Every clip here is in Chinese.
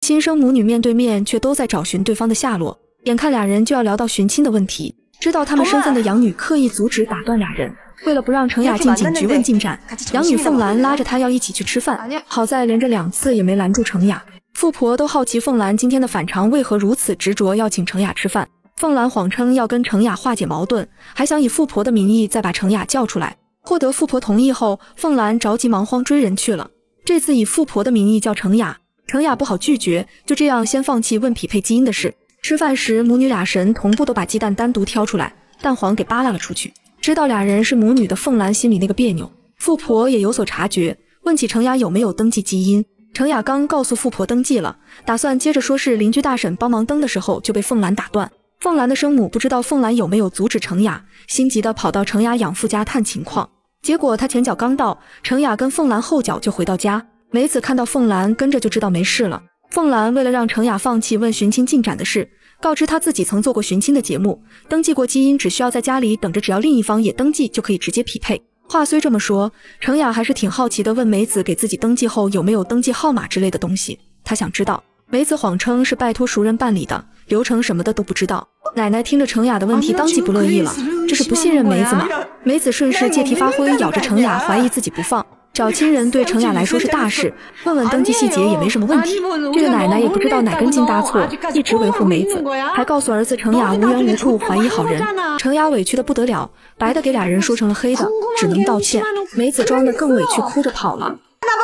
亲生母女面对面却都在找寻对方的下落，眼看俩人就要聊到寻亲的问题，知道他们身份的养女刻意阻止打断俩人。为了不让程雅进警局问进展，养女凤兰拉着她要一起去吃饭，好在连着2次也没拦住程雅。富婆都好奇凤兰今天的反常为何如此执着要请程雅吃饭。凤兰谎称要跟程雅化解矛盾，还想以富婆的名义再把程雅叫出来。获得富婆同意后，凤兰着急忙慌追人去了。这次以富婆的名义叫程雅，程雅不好拒绝，就这样先放弃问匹配基因的事。吃饭时，母女俩神同步都把鸡蛋单独挑出来，蛋黄给扒拉了出去。知道俩人是母女的凤兰心里那个别扭，富婆也有所察觉，问起程雅有没有登记基因。程雅刚告诉富婆登记了，打算接着说是邻居大婶帮忙登的时候，就被凤兰打断。凤兰的生母不知道凤兰有没有阻止程雅，心急的跑到程雅养父家探情况。结果她前脚刚到，程雅跟凤兰后脚就回到家。梅子看到凤兰跟着就知道没事了。凤兰为了让程雅放弃问寻亲进展的事，告知她自己曾做过寻亲的节目，登记过基因，只需要在家里等着，只要另一方也登记就可以直接匹配。话虽这么说，程雅还是挺好奇的，问梅子给自己登记后有没有登记号码之类的东西，她想知道。梅子谎称是拜托熟人办理的，流程什么的都不知道。奶奶听着程雅的问题当即不乐意了，这是不信任梅子吗？梅子顺势借题发挥，咬着程雅怀疑自己不放。找亲人对程雅来说是大事，问问登记细节也没什么问题。这个奶奶也不知道哪根筋搭错，一直维护梅子，还告诉儿子程雅无缘无故怀疑好人。程雅委屈的不得了，白的给俩人说成了黑的，只能道歉。梅子装的更委屈，哭着跑了。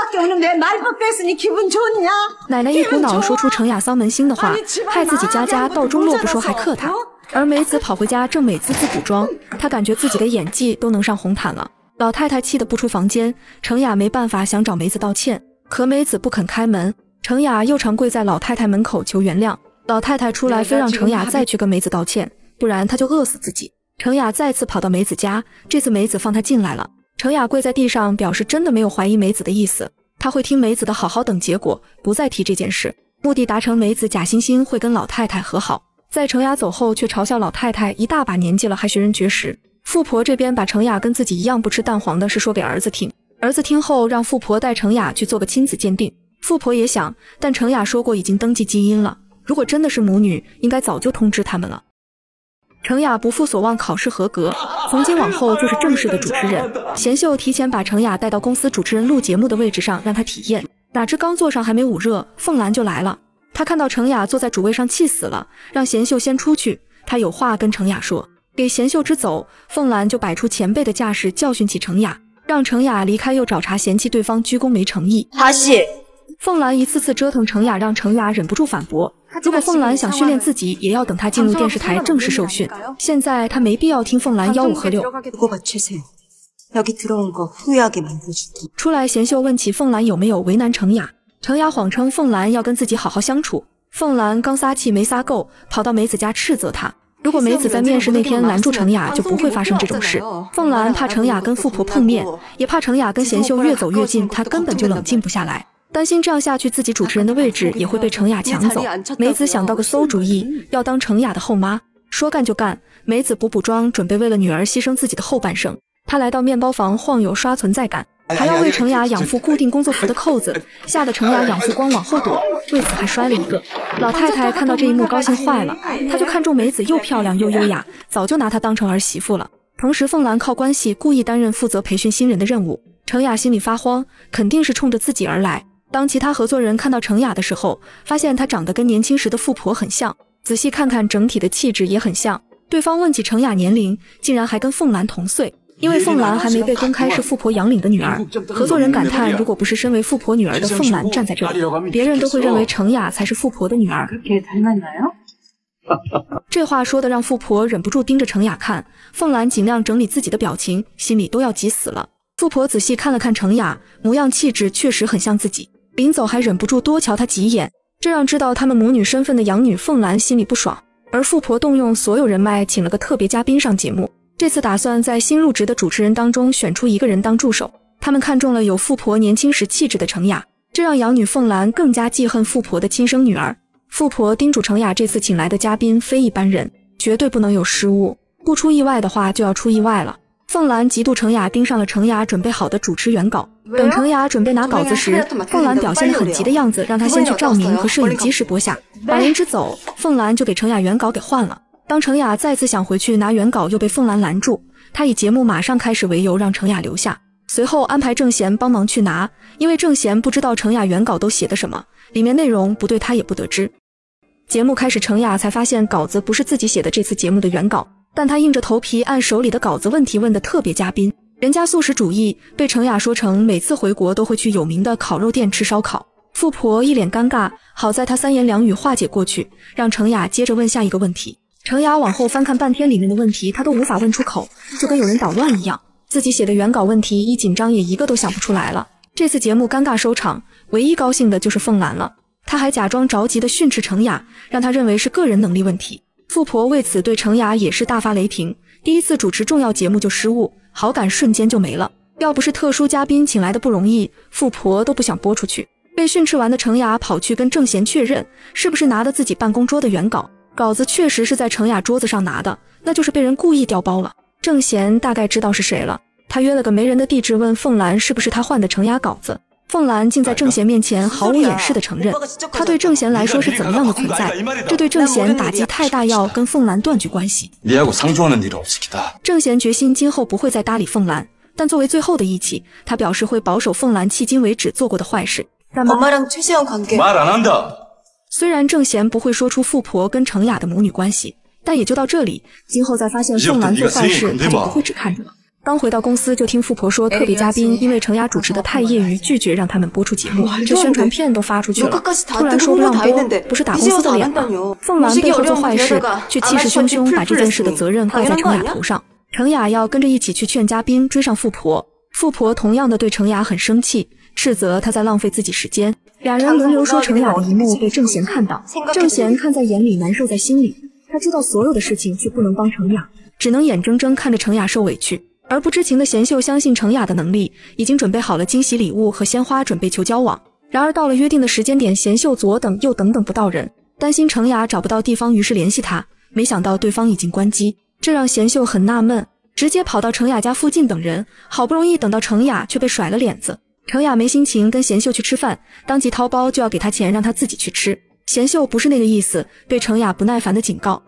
奶奶一股脑说出程雅丧门星的话，害自己家道中落不说还克她。而梅子跑回家正美滋滋补妆，她感觉自己的演技都能上红毯了。老太太气得不出房间，程雅没办法想找梅子道歉，可梅子不肯开门，程雅又常跪在老太太门口求原谅。老太太出来非让程雅再去跟梅子道歉，不然她就饿死自己。程雅再次跑到梅子家，这次梅子放她进来了。程雅跪在地上表示真的没有怀疑梅子的意思，她会听梅子的，好好等结果，不再提这件事。目的达成，梅子假惺惺会跟老太太和好，在程雅走后却嘲笑老太太一大把年纪了还学人绝食。富婆这边把程雅跟自己一样不吃蛋黄的事说给儿子听，儿子听后让富婆带程雅去做个亲子鉴定。富婆也想，但程雅说过已经登记基因了，如果真的是母女，应该早就通知他们了。程雅不负所望，考试合格，从今往后就是正式的主持人。贤秀提前把程雅带到公司主持人录节目的位置上让她体验，哪知刚坐上还没捂热，凤兰就来了。她看到程雅坐在主位上气死了，让贤秀先出去，她有话跟程雅说。给贤秀之走，凤兰就摆出前辈的架势教训起程雅，让程雅离开又找茬嫌弃对方鞠躬没诚意。凤兰一次次折腾程雅，让程雅忍不住反驳，如果凤兰想训练自己，也要等她进入电视台正式受训，现在她没必要听凤兰吆五喝六。出来，贤秀问起凤兰有没有为难程雅，程雅谎称凤兰要跟自己好好相处。凤兰刚撒气没撒够，跑到梅子家斥责她。如果梅子在面试那天拦住程雅，就不会发生这种事。凤兰怕程雅跟富婆碰面，也怕程雅跟贤秀越走越近，她根本就冷静不下来，担心这样下去自己主持人的位置也会被程雅抢走。梅子想到个馊主意，要当程雅的后妈，说干就干。梅子补妆，准备为了女儿牺牲自己的后半生。她来到面包房晃悠刷存在感，还要为程雅养父固定工作服的扣子，吓得程雅养父光往后躲，为此还摔了一个。老太太看到这一幕高兴坏了，她就看中梅子又漂亮又优雅，早就拿她当成儿媳妇了。同时凤兰靠关系故意担任负责培训新人的任务，程雅心里发慌，肯定是冲着自己而来。当其他合作人看到程雅的时候，发现她长得跟年轻时的富婆很像，仔细看看整体的气质也很像。对方问起程雅年龄，竟然还跟凤兰同岁。因为凤兰还没被公开是富婆养领的女儿，合作人感叹，如果不是身为富婆女儿的凤兰站在这里，别人都会认为程雅才是富婆的女儿。这话说的让富婆忍不住盯着程雅看，凤兰尽量整理自己的表情，心里都要急死了。富婆仔细看了看程雅，模样气质确实很像自己，临走还忍不住多瞧她几眼，这让知道他们母女身份的养女凤兰心里不爽。而富婆动用所有人脉请了个特别嘉宾上节目，这次打算在新入职的主持人当中选出一个人当助手，他们看中了有富婆年轻时气质的程雅，这让养女凤兰更加记恨富婆的亲生女儿。富婆叮嘱程雅，这次请来的嘉宾非一般人，绝对不能有失误，不出意外的话就要出意外了。 凤兰嫉妒程雅盯上了程雅准备好的主持原稿。等程雅准备拿稿子时，凤兰表现得很急的样子，让她先去照明和摄影机室播下。俩人之走，凤兰就给程雅原稿给换了。当程雅再次想回去拿原稿，又被凤兰拦住。她以节目马上开始为由让程雅留下，随后安排郑贤帮忙去拿，因为郑贤不知道程雅原稿都写的什么，里面内容不对他也不得知。节目开始，程雅才发现稿子不是自己写的这次节目的原稿，但她硬着头皮按手里的稿子问题问的特别嘉宾。人家素食主义被程雅说成每次回国都会去有名的烤肉店吃烧烤。富婆一脸尴尬，好在她三言两语化解过去，让程雅接着问下一个问题。程雅往后翻看半天，里面的问题她都无法问出口，就跟有人捣乱一样。自己写的原稿问题一紧张也一个都想不出来了。这次节目尴尬收场，唯一高兴的就是凤兰了。她还假装着急地训斥程雅，让她认为是个人能力问题。富婆为此对程雅也是大发雷霆，第一次主持重要节目就失误，好感瞬间就没了。要不是特殊嘉宾请来的不容易，富婆都不想播出去。被训斥完的程雅跑去跟郑贤确认，是不是拿的自己办公桌的原稿，稿子确实是在程雅桌子上拿的，那就是被人故意调包了。郑贤大概知道是谁了，他约了个没人的地址问凤兰是不是他换的程雅稿子。凤兰竟在郑贤面前毫无掩饰地承认，他对郑贤来说是怎么样的存在，这对郑贤打击太大，要跟凤兰断绝关系。郑贤决心今后不会再搭理凤兰，但作为最后的义气，他表示会保守凤兰迄今为止做过的坏事。虽然郑贤不会说出富婆跟程雅的母女关系，但也就到这里，今后再发现凤兰做坏事，他就不会只看着了。刚回到公司就听富婆说，特别嘉宾因为程雅主持的太业余，拒绝让他们播出节目，这宣传片都发出去了，突然说不让播，不是打公司的脸吗？凤兰背后做坏事，却气势汹汹把这件事的责任怪在程雅头上。程雅要跟着一起去劝嘉宾追上富婆，富婆同样的对程雅很生气，斥责她在浪费自己时间。俩人轮流说程雅的一幕被郑贤看到，郑贤看在眼里，难受在心里。他知道所有的事情却不能帮程雅，只能眼睁睁看着程雅受委屈。而不知情的贤秀相信程雅的能力，已经准备好了惊喜礼物和鲜花，准备求交往。然而到了约定的时间点，贤秀左等右等不到人，担心程雅找不到地方，于是联系他，没想到对方已经关机，这让贤秀很纳闷，直接跑到程雅家附近等人，好不容易等到程雅，却被甩了脸子。程雅没心情跟贤秀去吃饭，当即掏包就要给他钱让他自己去吃。贤秀不是那个意思，对程雅不耐烦的警告。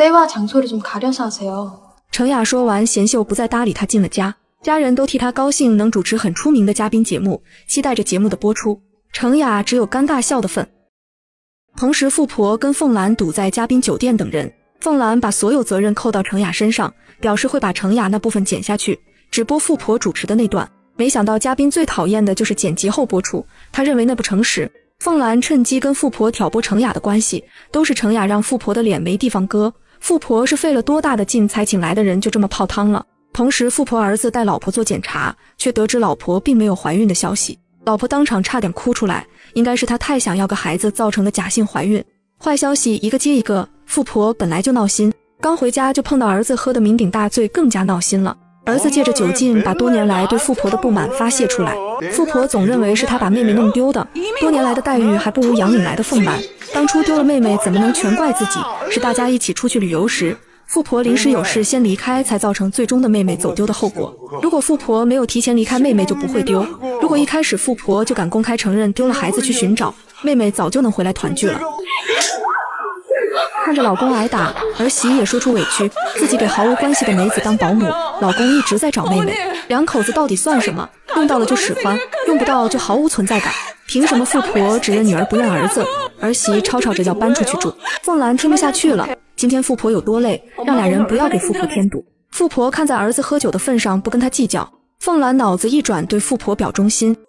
程雅说完，贤秀不再搭理他，进了家。家人都替他高兴，能主持很出名的嘉宾节目，期待着节目的播出。程雅只有尴尬笑的份。同时，富婆跟凤兰堵在嘉宾酒店等人，凤兰把所有责任扣到程雅身上，表示会把程雅那部分剪下去，只播富婆主持的那段。没想到嘉宾最讨厌的就是剪辑后播出，他认为那不诚实。凤兰趁机跟富婆挑拨程雅的关系，都是程雅让富婆的脸没地方搁。富婆是费了多大的劲才请来的人，就这么泡汤了。同时，富婆儿子带老婆做检查，却得知老婆并没有怀孕的消息，老婆当场差点哭出来，应该是她太想要个孩子造成的假性怀孕。坏消息一个接一个，富婆本来就闹心，刚回家就碰到儿子喝得酩酊大醉，更加闹心了。儿子借着酒劲把多年来对富婆的不满发泄出来，富婆总认为是他把妹妹弄丢的，多年来的待遇还不如杨颖来的凤兰，当初丢了妹妹怎么能全怪自己，是大家一起出去旅游时，富婆临时有事先离开，才造成最终的妹妹走丢的后果。如果富婆没有提前离开，妹妹就不会丢，如果一开始富婆就敢公开承认丢了孩子去寻找，妹妹早就能回来团聚了。看着老公挨打，儿媳也说出委屈，自己给毫无关系的梅子当保姆，老公一直在找妹妹，两口子到底算什么？用到了就使唤，用不到就毫无存在感。凭什么富婆只认女儿不认儿子？儿媳吵吵着要搬出去住，凤兰听不下去了，今天富婆有多累，让俩人不要给富婆添堵。富婆看在儿子喝酒的份上不跟他计较，凤兰脑子一转，对富婆表忠心。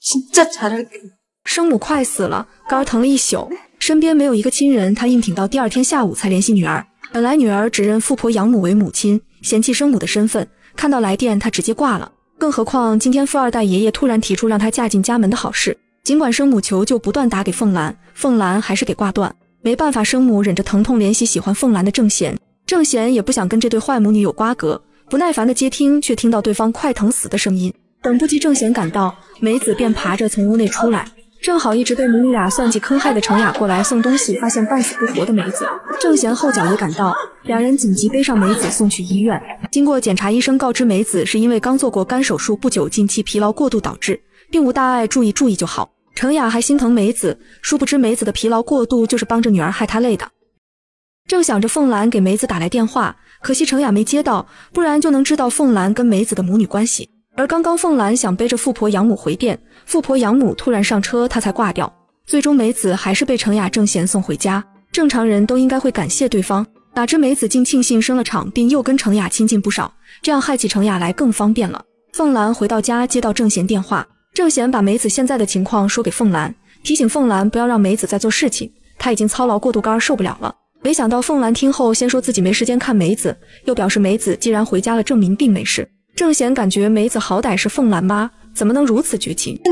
生母快死了，肝疼了一宿，身边没有一个亲人，他硬挺到第二天下午才联系女儿。本来女儿只认富婆养母为母亲，嫌弃生母的身份，看到来电她直接挂了。更何况今天富二代爷爷突然提出让她嫁进家门的好事，尽管生母求救不断打给凤兰，凤兰还是给挂断。没办法，生母忍着疼痛联系喜欢凤兰的郑贤，郑贤也不想跟这对坏母女有瓜葛，不耐烦的接听，却听到对方快疼死的声音。等不及郑贤赶到，梅子便爬着从屋内出来， 正好一直被母女俩算计坑害的程雅过来送东西，发现半死不活的梅子，郑贤后脚也赶到，两人紧急背上梅子送去医院。经过检查，医生告知梅子是因为刚做过肝手术不久，近期疲劳过度导致，并无大碍，注意就好。程雅还心疼梅子，殊不知梅子的疲劳过度就是帮着女儿害她累的。正想着，凤兰给梅子打来电话，可惜程雅没接到，不然就能知道凤兰跟梅子的母女关系。而刚刚凤兰想背着富婆养母回店，富婆养母突然上车，她才挂掉。最终梅子还是被程雅、郑贤送回家。正常人都应该会感谢对方，哪知梅子竟庆幸生了场，并又跟程雅亲近不少，这样害起程雅来更方便了。凤兰回到家接到郑贤电话，郑贤把梅子现在的情况说给凤兰，提醒凤兰不要让梅子再做事情，她已经操劳过度肝受不了了。没想到凤兰听后先说自己没时间看梅子，又表示梅子既然回家了，证明并没事。郑贤感觉梅子好歹是凤兰妈，怎么能如此绝情？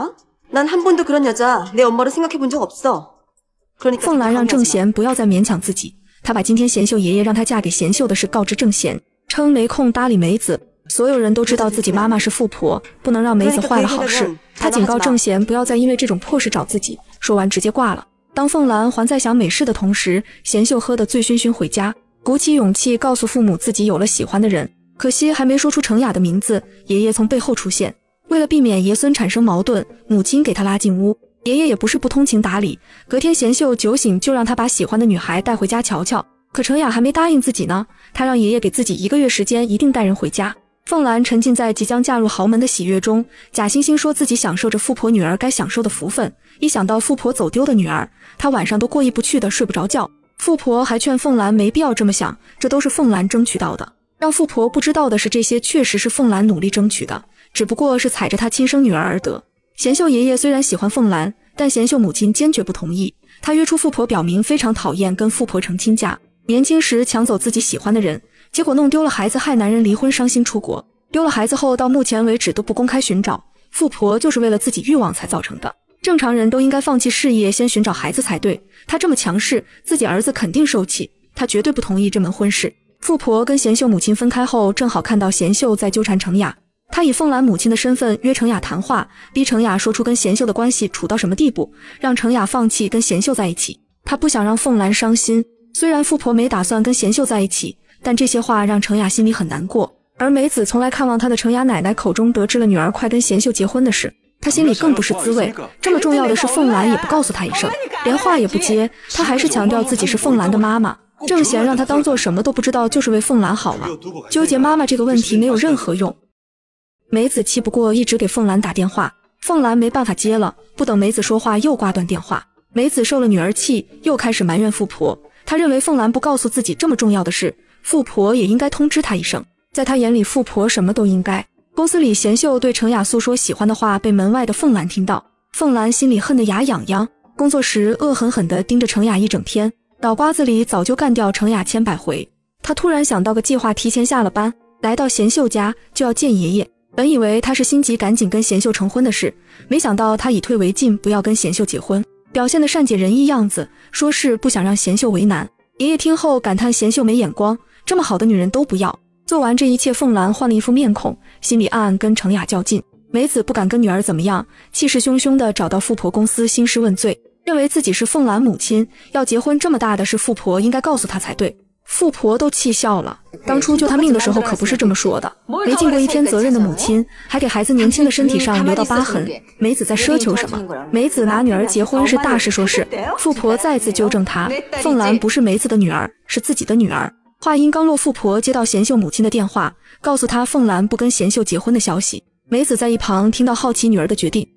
凤兰让郑贤不要再勉强自己，她把今天贤秀爷爷让她嫁给贤秀的事告知郑贤，称没空搭理梅子。所有人都知道自己妈妈是富婆，不能让梅子坏了好事。她警告郑贤不要再因为这种破事找自己，说完直接挂了。当凤兰还在想美事的同时，贤秀喝得醉醺醺回家，鼓起勇气告诉父母自己有了喜欢的人。可惜还没说出程雅的名字，爷爷从背后出现。为了避免爷孙产生矛盾，母亲给他拉进屋。爷爷也不是不通情达理，隔天贤秀酒醒就让他把喜欢的女孩带回家瞧瞧。可程雅还没答应自己呢，他让爷爷给自己1个月时间，一定带人回家。凤兰沉浸在即将嫁入豪门的喜悦中，假惺惺说自己享受着富婆女儿该享受的福分。一想到富婆走丢的女儿，她晚上都过意不去的睡不着觉。富婆还劝凤兰没必要这么想，这都是凤兰争取到的。让富婆不知道的是，这些确实是凤兰努力争取的，只不过是踩着她亲生女儿而得。贤秀爷爷虽然喜欢凤兰，但贤秀母亲坚决不同意。他约出富婆，表明非常讨厌跟富婆成亲家。年轻时抢走自己喜欢的人，结果弄丢了孩子，害男人离婚伤心出国。丢了孩子后，到目前为止都不公开寻找。富婆就是为了自己欲望才造成的。正常人都应该放弃事业，先寻找孩子才对。他这么强势，自己儿子肯定受气，他绝对不同意这门婚事。富婆跟贤秀母亲分开后，正好看到贤秀在纠缠程雅，她以凤兰母亲的身份约程雅谈话，逼程雅说出跟贤秀的关系处到什么地步，让程雅放弃跟贤秀在一起。她不想让凤兰伤心，虽然富婆没打算跟贤秀在一起，但这些话让程雅心里很难过。而梅子从来看望她的程雅奶奶口中得知了女儿快跟贤秀结婚的事，她心里更不是滋味。这么重要的事，凤兰也不告诉她一声，连话也不接，她还是强调自己是凤兰的妈妈。郑贤让他当做什么都不知道，就是为凤兰好了。纠结妈妈这个问题没有任何用。梅子气不过，一直给凤兰打电话，凤兰没办法接了，不等梅子说话又挂断电话。梅子受了女儿气，又开始埋怨富婆。她认为凤兰不告诉自己这么重要的事，富婆也应该通知她一声。在她眼里，富婆什么都应该。公司里，贤秀对程雅诉说喜欢的话被门外的凤兰听到，凤兰心里恨得牙痒痒。工作时恶狠狠地盯着程雅一整天，脑瓜子里早就干掉程雅千百回。他突然想到个计划，提前下了班，来到贤秀家就要见爷爷。本以为他是心急赶紧跟贤秀成婚的事，没想到他以退为进，不要跟贤秀结婚，表现得善解人意样子，说是不想让贤秀为难。爷爷听后感叹贤秀没眼光，这么好的女人都不要。做完这一切，凤兰换了一副面孔，心里暗暗跟程雅较劲。梅子不敢跟女儿怎么样，气势汹汹地找到富婆公司兴师问罪，认为自己是凤兰母亲，要结婚这么大的事，富婆应该告诉她才对。富婆都气笑了，当初救她命的时候可不是这么说的。没尽过一天责任的母亲，还给孩子年轻的身体上留到疤痕，梅子在奢求什么？梅子拿女儿结婚是大事，说是。富婆再次纠正她，凤兰不是梅子的女儿，是自己的女儿。话音刚落，富婆接到贤秀母亲的电话，告诉她凤兰不跟贤秀结婚的消息。梅子在一旁听到，好奇女儿的决定。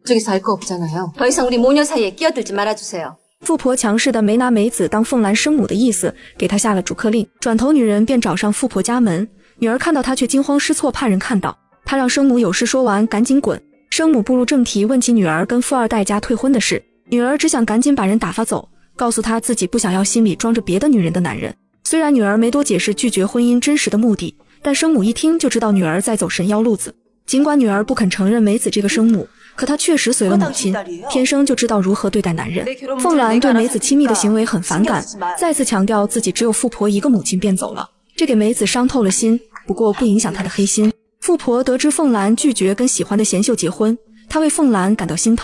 富婆强势的没拿梅子当凤兰生母的意思，给她下了逐客令。转头女人便找上富婆家门，女儿看到她却惊慌失措，怕人看到。她让生母有事说完赶紧滚。生母步入正题，问起女儿跟富二代家退婚的事，女儿只想赶紧把人打发走，告诉她自己不想要心里装着别的女人的男人。虽然女儿没多解释拒绝婚姻真实的目的，但生母一听就知道女儿在走神妖路子。尽管女儿不肯承认梅子这个生母，可她确实随了母亲，天生就知道如何对待男人。凤兰对梅子亲密的行为很反感，再次强调自己只有富婆一个母亲便走了，这给梅子伤透了心，不过不影响她的黑心。富婆得知凤兰拒绝跟喜欢的贤秀结婚，她为凤兰感到心疼。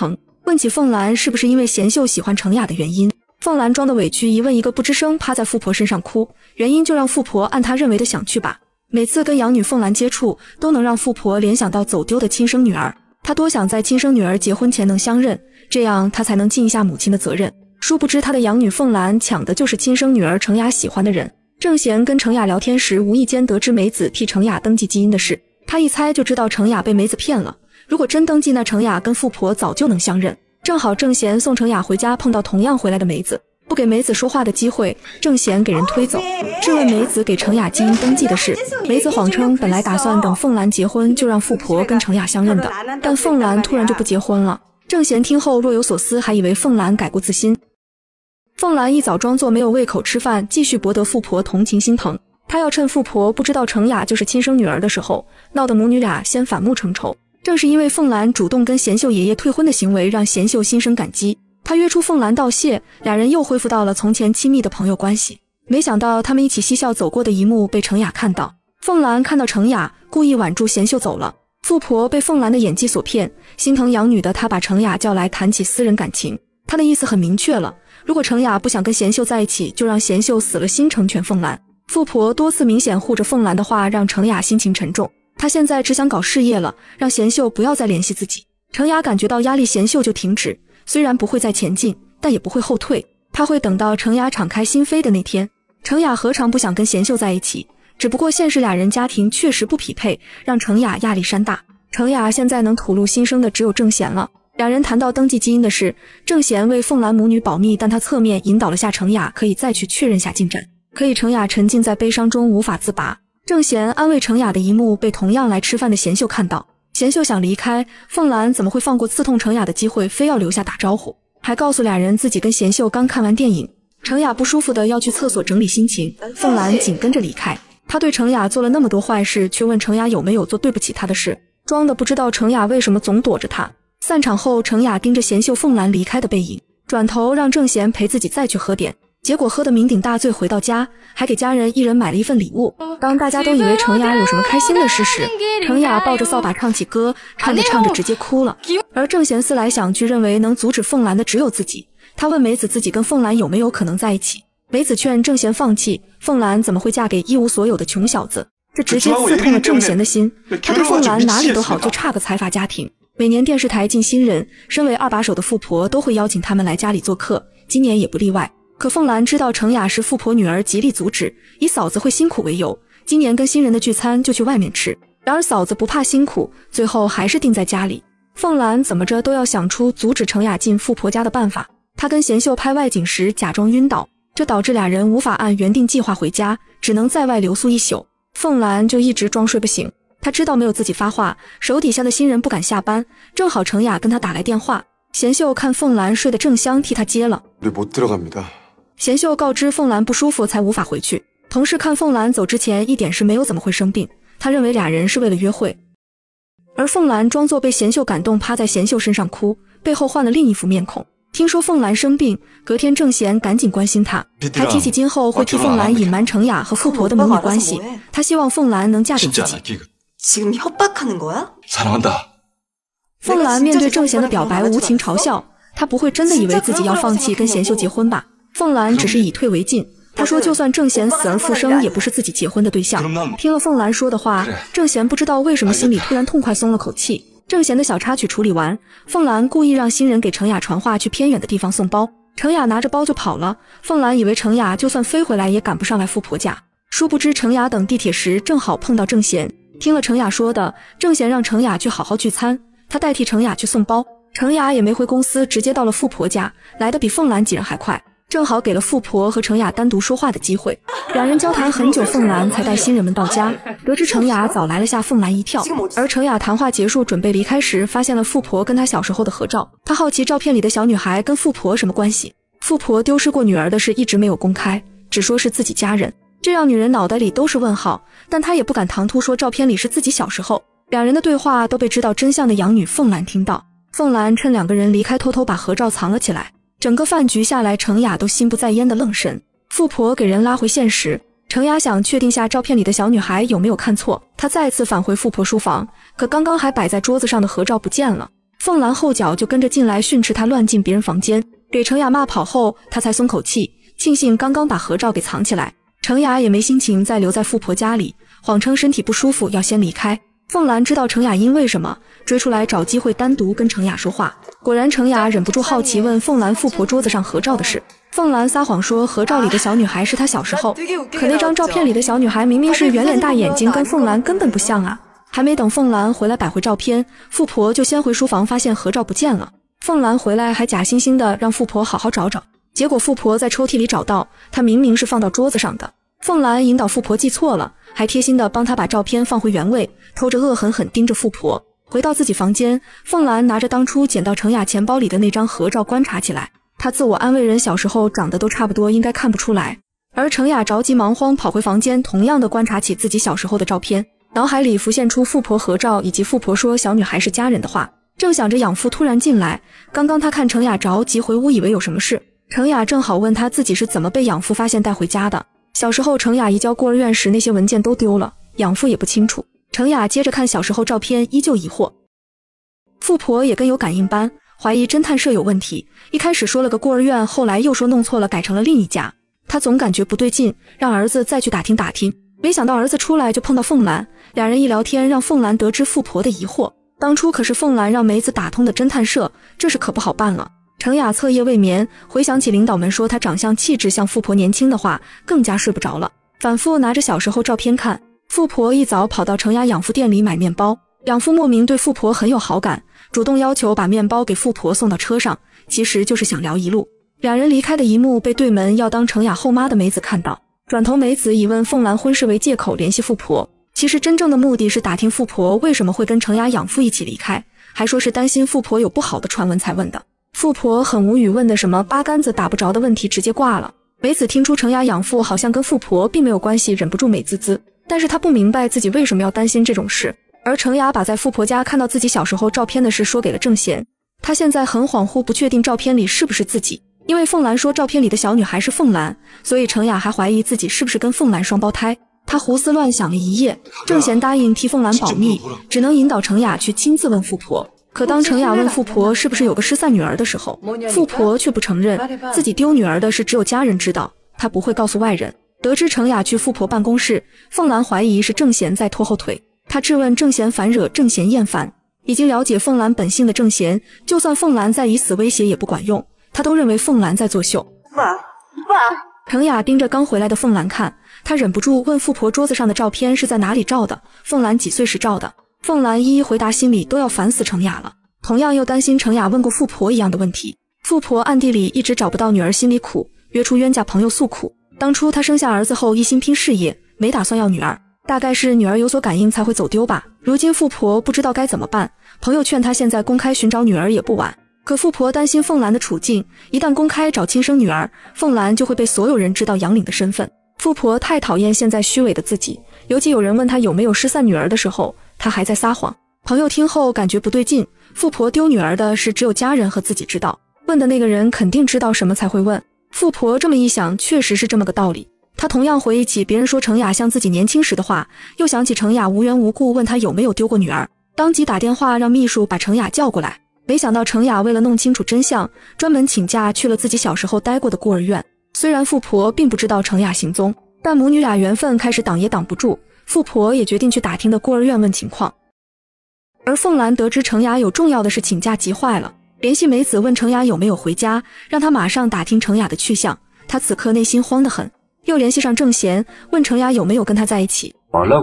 问起凤兰是不是因为贤秀喜欢程雅的原因。凤兰装的委屈一问一个不吱声，趴在富婆身上哭，原因就让富婆按她认为的想去吧。每次跟养女凤兰接触，都能让富婆联想到走丢的亲生女儿，她多想在亲生女儿结婚前能相认，这样她才能尽一下母亲的责任。殊不知她的养女凤兰抢的就是亲生女儿程雅喜欢的人。郑贤跟程雅聊天时，无意间得知梅子替程雅登记基因的事，他一猜就知道程雅被梅子骗了。如果真登记，那程雅跟富婆早就能相认。正好郑贤送程雅回家，碰到同样回来的梅子，不给梅子说话的机会，郑贤给人推走。质问梅子给程雅基因登记的事，梅子谎称本来打算等凤兰结婚就让富婆跟程雅相认的，但凤兰突然就不结婚了。郑贤听后若有所思，还以为凤兰改过自新。凤兰一早装作没有胃口吃饭，继续博得富婆同情心疼。她要趁富婆不知道程雅就是亲生女儿的时候，闹得母女俩先反目成仇。正是因为凤兰主动跟贤秀爷爷退婚的行为，让贤秀心生感激。他约出凤兰道谢，俩人又恢复到了从前亲密的朋友关系。没想到他们一起嬉笑走过的一幕被程雅看到。凤兰看到程雅，故意挽住贤秀走了。富婆被凤兰的演技所骗，心疼养女的她把程雅叫来谈起私人感情。她的意思很明确了，如果程雅不想跟贤秀在一起，就让贤秀死了心成全凤兰。富婆多次明显护着凤兰的话，让程雅心情沉重。她现在只想搞事业了，让贤秀不要再联系自己。程雅感觉到压力，贤秀就停止，虽然不会再前进，但也不会后退。她会等到程雅敞开心扉的那天。程雅何尝不想跟贤秀在一起，只不过现实俩人家庭确实不匹配，让程雅压力山大。程雅现在能吐露心声的只有郑贤了。两人谈到登记基因的事，郑贤为凤兰母女保密，但他侧面引导了下程雅，可以再去确认下进展。可以程雅沉浸在悲伤中无法自拔。郑贤安慰程雅的一幕被同样来吃饭的贤秀看到，贤秀想离开，凤兰怎么会放过刺痛程雅的机会，非要留下打招呼，还告诉俩人自己跟贤秀刚看完电影。程雅不舒服的要去厕所整理心情，凤兰紧跟着离开。他对程雅做了那么多坏事，却问程雅有没有做对不起他的事，装的不知道程雅为什么总躲着他。散场后，程雅盯着贤秀凤兰离开的背影，转头让郑贤陪自己再去喝点，结果喝得酩酊大醉，回到家还给家人一人买了一份礼物。当大家都以为程雅有什么开心的事时，程雅抱着扫把唱起歌，唱着唱着直接哭了。而郑贤思来想去，认为能阻止凤兰的只有自己。他问梅子自己跟凤兰有没有可能在一起，梅子劝郑贤放弃，凤兰怎么会嫁给一无所有的穷小子，这直接刺痛了郑贤的心。他对凤兰哪里都好，就差个财阀家庭。每年电视台进新人，身为二把手的富婆都会邀请他们来家里做客，今年也不例外。可凤兰知道程雅是富婆女儿，极力阻止，以嫂子会辛苦为由，今年跟新人的聚餐就去外面吃。然而嫂子不怕辛苦，最后还是定在家里。凤兰怎么着都要想出阻止程雅进富婆家的办法。她跟贤秀拍外景时假装晕倒，这导致俩人无法按原定计划回家，只能在外留宿一宿。凤兰就一直装睡不醒。他知道没有自己发话，手底下的新人不敢下班，正好程雅跟他打来电话，贤秀看凤兰睡得正香，替他接了。贤秀告知凤兰不舒服才无法回去。同事看凤兰走之前一点是没有怎么会生病，他认为俩人是为了约会。而凤兰装作被贤秀感动，趴在贤秀身上哭，背后换了另一副面孔。听说凤兰生病，隔天郑贤赶紧关心她，还提起今后会替凤兰隐瞒程雅和富婆的母女关系，他希望凤兰能嫁给自己。凤兰面对郑贤的表白无情嘲笑，她不会真的以为自己要放弃跟贤秀结婚吧？凤兰只是以退为进，她说就算郑贤死而复生，也不是自己结婚的对象。听了凤兰说的话，郑贤不知道为什么心里突然痛快松了口气。郑贤的小插曲处理完，凤兰故意让新人给程雅传话，去偏远的地方送包。程雅拿着包就跑了，凤兰以为程雅就算飞回来也赶不上来富婆家，殊不知程雅等地铁时正好碰到郑贤。听了程雅说的，郑贤让程雅去好好聚餐，他代替程雅去送包。程雅也没回公司，直接到了富婆家，来得比凤兰挤人还快，正好给了富婆和程雅单独说话的机会。两人交谈很久，凤兰才带新人们到家，得知程雅早来了，吓凤兰一跳。而程雅谈话结束准备离开时，发现了富婆跟她小时候的合照，她好奇照片里的小女孩跟富婆什么关系。富婆丢失过女儿的事一直没有公开，只说是自己家人，这让女人脑袋里都是问号，但她也不敢唐突说照片里是自己小时候。两人的对话都被知道真相的养女凤兰听到，凤兰趁两个人离开，偷偷把合照藏了起来。整个饭局下来，程雅都心不在焉的愣神。富婆给人拉回现实，程雅想确定下照片里的小女孩有没有看错，她再次返回富婆书房，可刚刚还摆在桌子上的合照不见了。 凤兰后脚就跟着进来训斥他乱进别人房间，给程雅骂跑后，他才松口气，庆幸刚刚把合照给藏起来。程雅也没心情再留在富婆家里，谎称身体不舒服要先离开。凤兰知道程雅因为什么，追出来找机会单独跟程雅说话。果然程雅忍不住好奇问凤兰富婆桌子上合照的事。凤兰撒谎说合照里的小女孩是她小时候，可那张照片里的小女孩明明是圆脸大眼睛，跟凤兰根本不像啊。还没等凤兰回来摆回照片，富婆就先回书房发现合照不见了。凤兰回来还假惺惺的让富婆好好找找，结果富婆在抽屉里找到，她明明是放到桌子上的。凤兰引导富婆记错了，还贴心的帮她把照片放回原位，偷着恶狠狠盯着富婆。回到自己房间，凤兰拿着当初捡到程雅钱包里的那张合照观察起来。她自我安慰人小时候长得都差不多，应该看不出来。而程雅着急忙慌跑回房间，同样的观察起自己小时候的照片，脑海里浮现出富婆合照以及富婆说小女孩是家人的话。正想着，养父突然进来，刚刚他看程雅着急回屋，以为有什么事。程雅正好问他自己是怎么被养父发现带回家的。小时候程雅移交孤儿院时，那些文件都丢了，养父也不清楚。程雅接着看小时候照片，依旧疑惑。富婆也跟有感应般，怀疑侦探社有问题，一开始说了个孤儿院，后来又说弄错了，改成了另一家。他总感觉不对劲，让儿子再去打听打听。没想到儿子出来就碰到凤兰，俩人一聊天，让凤兰得知富婆的疑惑。当初可是凤兰让梅子打通的侦探社，这事可不好办了。程雅彻夜未眠，回想起领导们说她长相气质像富婆年轻的话，更加睡不着了，反复拿着小时候照片看。富婆一早跑到程雅养父店里买面包，养父莫名对富婆很有好感，主动要求把面包给富婆送到车上，其实就是想聊一路。两人离开的一幕被对门要当程雅后妈的梅子看到，转头梅子以问凤兰婚事为借口联系富婆，其实真正的目的是打听富婆为什么会跟程雅养父一起离开，还说是担心富婆有不好的传闻才问的。富婆很无语，问的什么八竿子打不着的问题直接挂了。梅子听出程雅养父好像跟富婆并没有关系，忍不住美滋滋，但是她不明白自己为什么要担心这种事。而程雅把在富婆家看到自己小时候照片的事说给了郑贤，她现在很恍惚，不确定照片里是不是自己，因为凤兰说照片里的小女孩是凤兰，所以程雅还怀疑自己是不是跟凤兰双胞胎。她胡思乱想了一夜，郑贤答应替凤兰保密，只能引导程雅去亲自问富婆。可当程雅问富婆是不是有个失散女儿的时候，富婆却不承认，自己丢女儿的事只有家人知道，她不会告诉外人。得知程雅去富婆办公室，凤兰怀疑是郑贤在拖后腿，她质问郑贤烦惹郑贤厌烦。已经了解凤兰本性的郑贤，就算凤兰再以死威胁也不管用，他都认为凤兰在作秀。爸，程雅盯着刚回来的凤兰看，她忍不住问富婆桌子上的照片是在哪里照的，凤兰几岁时照的。凤兰一一回答，心里都要烦死程雅了，同样又担心程雅问过富婆一样的问题。富婆暗地里一直找不到女儿，心里苦，约出冤家朋友诉苦。当初她生下儿子后一心拼事业，没打算要女儿，大概是女儿有所感应才会走丢吧。如今富婆不知道该怎么办，朋友劝她现在公开寻找女儿也不晚。可富婆担心凤兰的处境，一旦公开找亲生女儿，凤兰就会被所有人知道杨岭的身份。富婆太讨厌现在虚伪的自己，尤其有人问她有没有失散女儿的时候，她还在撒谎。朋友听后感觉不对劲，富婆丢女儿的事只有家人和自己知道，问的那个人肯定知道什么才会问。富婆这么一想，确实是这么个道理。她同样回忆起别人说程雅像自己年轻时的话，又想起程雅无缘无故问她有没有丢过女儿，当即打电话让秘书把程雅叫过来。没想到程雅为了弄清楚真相，专门请假去了自己小时候待过的孤儿院。虽然富婆并不知道程雅行踪，但母女俩缘分开始挡也挡不住，富婆也决定去打听的孤儿院问情况。而凤兰得知程雅有重要的事请假，急坏了，联系梅子问程雅有没有回家，让她马上打听程雅的去向。她此刻内心慌得很，又联系上郑贤，问程雅有没有跟他在一起。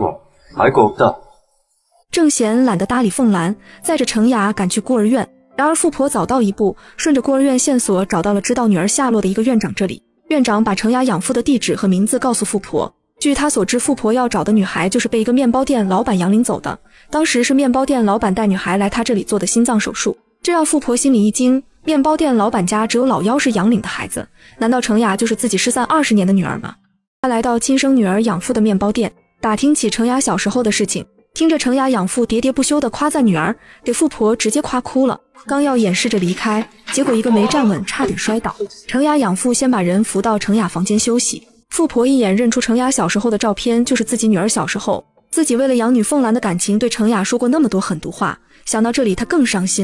郑贤懒得搭理凤兰，载着程雅赶去孤儿院。然而富婆早到一步，顺着孤儿院线索找到了知道女儿下落的一个院长这里。院长把程雅养父的地址和名字告诉富婆。据他所知，富婆要找的女孩就是被一个面包店老板杨领走的，当时是面包店老板带女孩来他这里做的心脏手术，这让富婆心里一惊。面包店老板家只有老幺是杨领的孩子，难道程雅就是自己失散20年的女儿吗？他来到亲生女儿养父的面包店，打听起程雅小时候的事情。听着程雅养父喋喋不休地夸赞女儿，给富婆直接夸哭了。刚要掩饰着离开，结果一个没站稳，差点摔倒。程雅养父先把人扶到程雅房间休息。富婆一眼认出程雅小时候的照片就是自己女儿小时候，自己为了养女凤兰的感情对程雅说过那么多狠毒话，想到这里她更伤心了。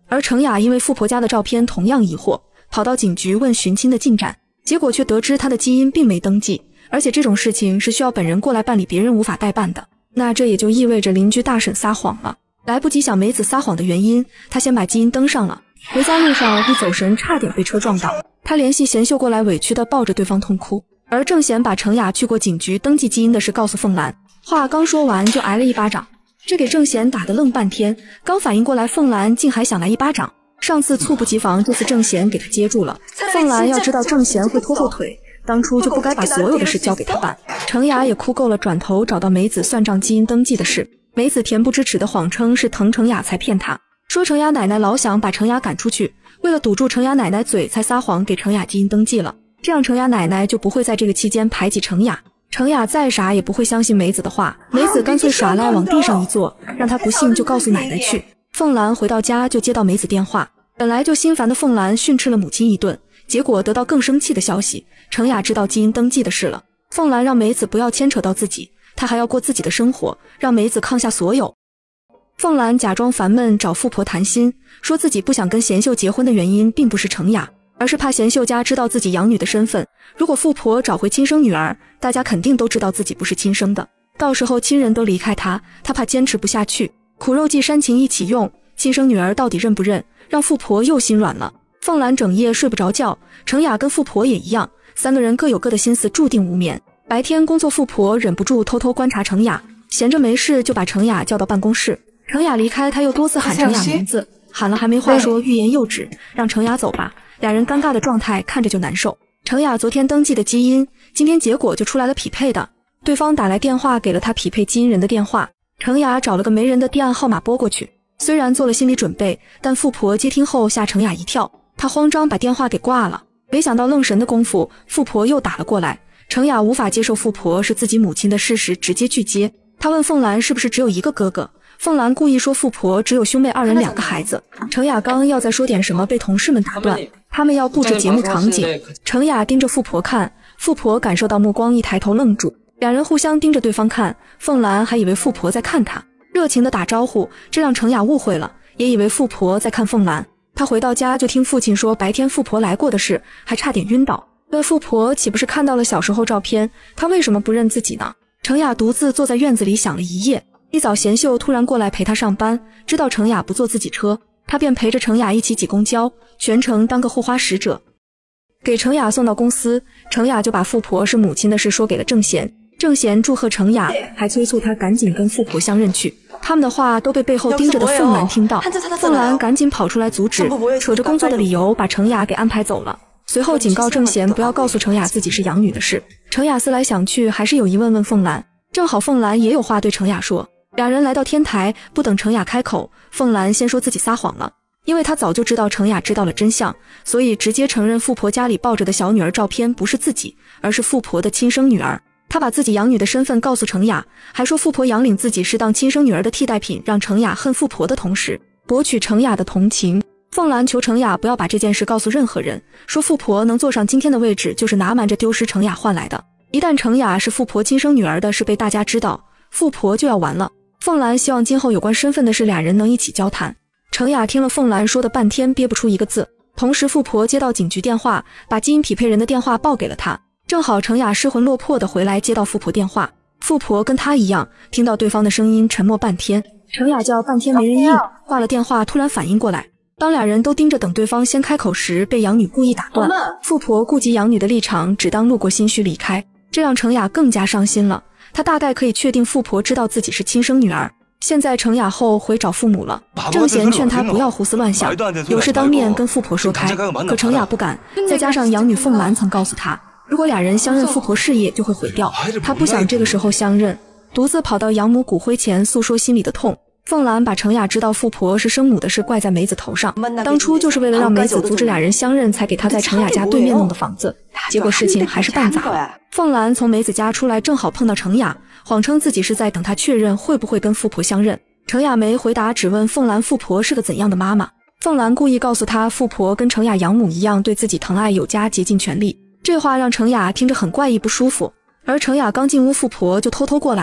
而程雅因为富婆家的照片同样疑惑，跑到警局问寻亲的进展，结果却得知她的基因并没登记，而且这种事情是需要本人过来办理，别人无法代办的。那这也就意味着邻居大婶撒谎了。来不及想梅子撒谎的原因，她先把基因登上了。回家路上一走神，差点被车撞到。她联系贤秀过来，委屈地抱着对方痛哭。而郑贤把程雅去过警局登记基因的事告诉凤兰，话刚说完就挨了一巴掌，这给郑贤打得愣半天，刚反应过来凤兰竟还想来一巴掌。上次猝不及防，这次郑贤给他接住了。凤兰要知道郑贤会拖后腿，当初就不该把所有的事交给他办。程雅也哭够了，转头找到梅子算账基因登记的事。梅子恬不知耻地谎称是疼程雅才骗她，说程雅奶奶老想把程雅赶出去，为了堵住程雅奶奶嘴才撒谎给程雅基因登记了，这样程雅奶奶就不会在这个期间排挤程雅。程雅再傻也不会相信梅子的话，梅子干脆耍赖往地上一坐，让她不信就告诉奶奶去。凤兰回到家就接到梅子电话，本来就心烦的凤兰训斥了母亲一顿，结果得到更生气的消息，程雅知道基因登记的事了。凤兰让梅子不要牵扯到自己，她还要过自己的生活，让梅子抗下所有。凤兰假装烦闷找富婆谈心，说自己不想跟贤秀结婚的原因并不是程雅，而是怕贤秀家知道自己养女的身份，如果富婆找回亲生女儿，大家肯定都知道自己不是亲生的，到时候亲人都离开她，她怕坚持不下去，苦肉计煽情一起用，亲生女儿到底认不认，让富婆又心软了。凤兰整夜睡不着觉，程雅跟富婆也一样，三个人各有各的心思，注定无眠。白天工作，富婆忍不住偷偷观察程雅，闲着没事就把程雅叫到办公室。程雅离开，他又多次喊程雅名字，喊了还没话说，欲言又止，让程雅走吧。两人尴尬的状态看着就难受。程雅昨天登记的基因，今天结果就出来了匹配的，对方打来电话给了他匹配基因人的电话，程雅找了个没人的电案号码拨过去。虽然做了心理准备，但富婆接听后吓程雅一跳，她慌张把电话给挂了。没想到愣神的功夫，富婆又打了过来。程雅无法接受富婆是自己母亲的事实，直接拒接。她问凤兰是不是只有一个哥哥，凤兰故意说富婆只有兄妹二人2个孩子。程雅刚要再说点什么，被同事们打断，他们要布置节目场景。程雅盯着富婆看，富婆感受到目光，一抬头愣住，两人互相盯着对方看，凤兰还以为富婆在看她，热情的打招呼，这让程雅误会了，也以为富婆在看凤兰。她回到家就听父亲说白天富婆来过的事，还差点晕倒。问富婆岂不是看到了小时候照片，她为什么不认自己呢？程雅独自坐在院子里想了一夜。一早贤秀突然过来陪她上班，知道程雅不坐自己车，她便陪着程雅一起挤公交，全程当个护花使者。给程雅送到公司，程雅就把富婆是母亲的事说给了郑贤。郑贤祝贺程雅，还催促她赶紧跟富婆相认去。他们的话都被背后盯着的凤兰听到，凤兰赶紧跑出来阻止，扯着工作的理由把程雅给安排走了。随后警告郑贤不要告诉程雅自己是养女的事。程雅思来想去，还是有疑问问凤兰，正好凤兰也有话对程雅说。两人来到天台，不等程雅开口，凤兰先说自己撒谎了，因为她早就知道程雅知道了真相，所以直接承认富婆家里抱着的小女儿照片不是自己，而是富婆的亲生女儿。她把自己养女的身份告诉程雅，还说富婆养领自己是当亲生女儿的替代品，让程雅恨富婆的同时博取程雅的同情。凤兰求程雅不要把这件事告诉任何人，说富婆能坐上今天的位置就是拿瞒着丢失程雅换来的，一旦程雅是富婆亲生女儿的事被大家知道，富婆就要完了。凤兰希望今后有关身份的事俩人能一起交谈。程雅听了凤兰说的半天憋不出一个字，同时富婆接到警局电话，把基因匹配人的电话报给了她，正好程雅失魂落魄的回来接到富婆电话，富婆跟她一样听到对方的声音沉默半天，程雅叫半天没人应，挂了电话突然反应过来，当俩人都盯着等对方先开口时，被养女故意打断。富婆顾及养女的立场，只当路过心虚离开，这让程雅更加伤心了。她大概可以确定富婆知道自己是亲生女儿。现在程雅后悔找父母了，郑贤劝她不要胡思乱想，有事当面跟富婆说开，可程雅不敢，再加上养女凤兰曾告诉她，如果俩人相认，富婆事业就会毁掉，她不想这个时候相认，独自跑到养母骨灰前诉说心里的痛。凤兰把程雅知道富婆是生母的事怪在梅子头上，当初就是为了让梅子阻止俩人相认，才给她在程雅家对面弄的房子，结果事情还是办砸了。凤兰从梅子家出来，正好碰到程雅，谎称自己是在等她确认会不会跟富婆相认。程雅没回答，只问凤兰富婆是个怎样的妈妈。凤兰故意告诉她，富婆跟程雅养母一样，对自己疼爱有加，竭尽全力。这话让程雅听着很怪异不舒服，而程雅刚进屋，富婆就偷偷过来了。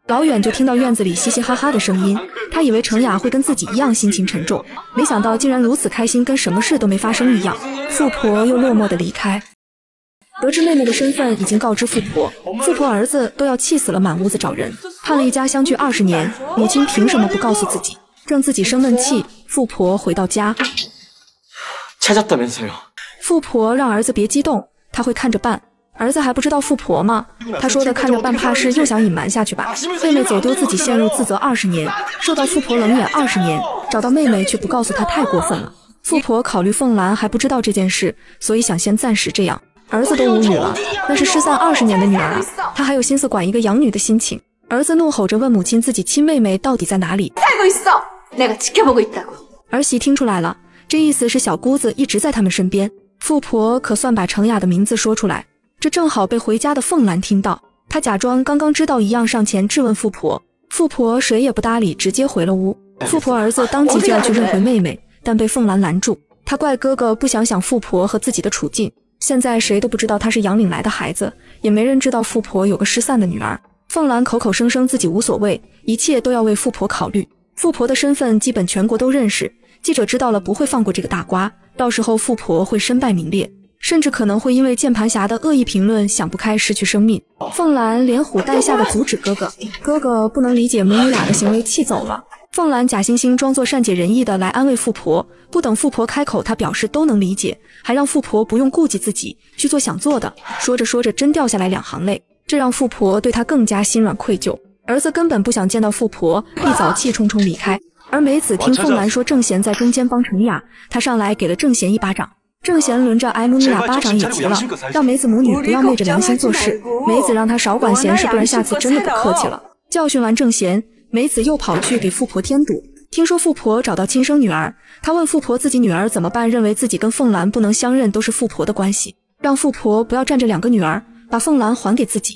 老远就听到院子里嘻嘻哈哈的声音，他以为程雅会跟自己一样心情沉重，没想到竟然如此开心，跟什么事都没发生一样。富婆又落寞地离开。得知妹妹的身份已经告知富婆，富婆儿子都要气死了，满屋子找人，判了一家相距20年，母亲凭什么不告诉自己？正自己生闷气，富婆回到家， 찾았다면서요。 富婆让儿子别激动，他会看着办。儿子还不知道富婆吗？他说的看着办，怕是又想隐瞒下去吧。妹妹走丢，自己陷入自责20年，受到富婆冷眼20年，找到妹妹却不告诉她，太过分了。富婆考虑凤兰还不知道这件事，所以想先暂时这样。儿子都无语了，那是失散20年的女儿啊，他还有心思管一个养女的心情。儿子怒吼着问母亲，自己亲妹妹到底在哪里？儿媳听出来了，这意思是小姑子一直在他们身边。富婆可算把程雅的名字说出来，这正好被回家的凤兰听到，她假装刚刚知道一样上前质问富婆，富婆谁也不搭理，直接回了屋。富婆儿子当即就要去认回妹妹，但被凤兰拦住，他怪哥哥不想想富婆和自己的处境。现在谁都不知道他是杨岭来的孩子，也没人知道富婆有个失散的女儿。凤兰口口声声自己无所谓，一切都要为富婆考虑。富婆的身份基本全国都认识，记者知道了不会放过这个大瓜，到时候富婆会身败名裂，甚至可能会因为键盘侠的恶意评论想不开失去生命。凤兰连唬带吓地阻止哥哥，哥哥不能理解母女俩的行为，气走了。凤兰假惺惺装作善解人意的来安慰富婆，不等富婆开口，她表示都能理解，还让富婆不用顾及自己去做想做的。说着说着真掉下来2行泪，这让富婆对她更加心软愧疚。儿子根本不想见到富婆，一早气冲冲离开。而梅子听凤兰说郑贤在中间帮程雅，她上来给了郑贤一巴掌。郑贤轮着挨母女俩巴掌也急了，让梅子母女不要昧着良心做事。梅子让她少管闲事，不然下次真的不客气了。教训完郑贤，梅子又跑去给富婆添堵。听说富婆找到亲生女儿，她问富婆自己女儿怎么办，认为自己跟凤兰不能相认都是富婆的关系，让富婆不要占着2个女儿，把凤兰还给自己。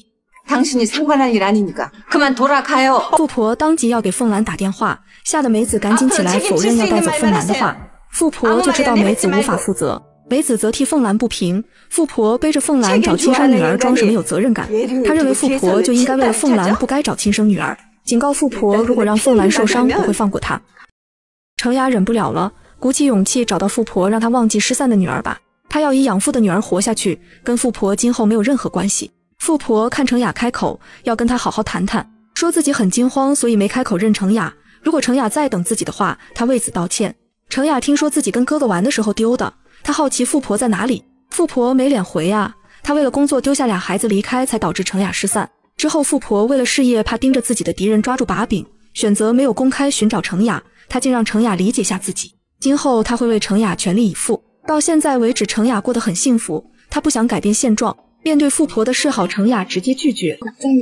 富婆当即要给凤兰打电话，吓得梅子赶紧起来否认要带走凤兰的话。富婆就知道梅子无法负责，梅子则替凤兰不平。富婆背着凤兰找亲生女儿，装什么有责任感？她认为富婆就应该为了凤兰，不该找亲生女儿，警告富婆如果让凤兰受伤不会放过她。程雅忍不了了，鼓起勇气找到富婆，让她忘记失散的女儿吧，她要以养父的女儿活下去，跟富婆今后没有任何关系。富婆看程雅开口，要跟她好好谈谈，说自己很惊慌，所以没开口认程雅。如果程雅再等自己的话，她为此道歉。程雅听说自己跟哥哥玩的时候丢的，她好奇富婆在哪里，富婆没脸回啊，她为了工作丢下2孩子离开，才导致程雅失散。之后富婆为了事业，怕盯着自己的敌人抓住把柄，选择没有公开寻找程雅，她竟让程雅理解下自己，今后她会为程雅全力以赴。到现在为止，程雅过得很幸福，她不想改变现状。面对富婆的示好，程雅直接拒绝。